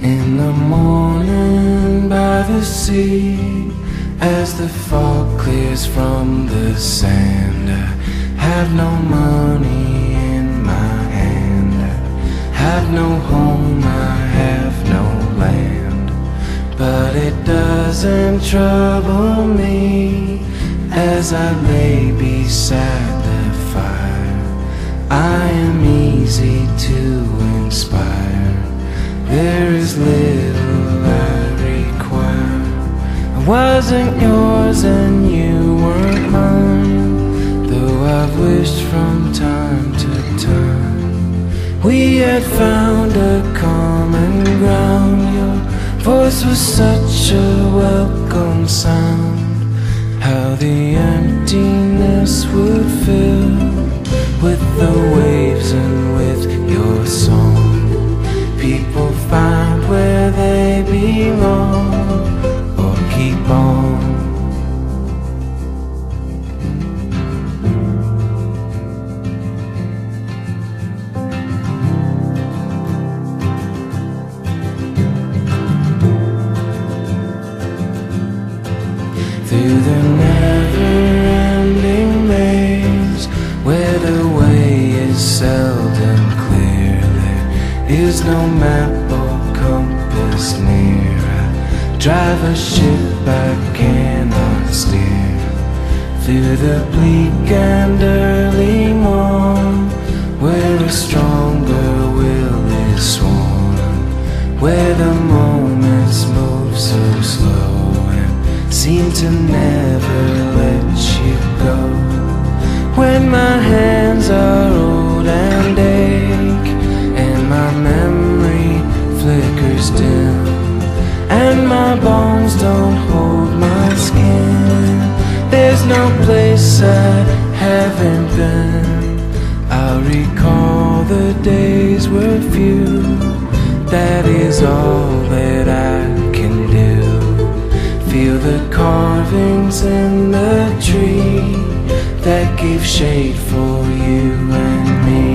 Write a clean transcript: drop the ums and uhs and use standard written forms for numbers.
In the morning by the sea, as the fog clears from the sand, I have no money in my hand, I have no home, I have no land. But it doesn't trouble me as I lay beside the fire. I am easy to inspire, there is little I require. I wasn't yours and you weren't mine, though I've wished from time to time we had found a common ground. Your voice was such a welcome sound, how the emptiness would fill with the waves and with your song. People find where they belong or keep on. Through the never-ending maze, where the way is seldom clear, there is no map or compass near. I drive a ship I cannot steer through the bleak and early morn, where a stronger will is sworn, where the moments move so slow seem to never let you go. When my hands are old and ache, and my memory flickers dim, and my bones don't hold my skin, there's no place I haven't been. I'll recall the days were few, that is all that I can do. Feel the carvings in the tree that gave shade for you and me.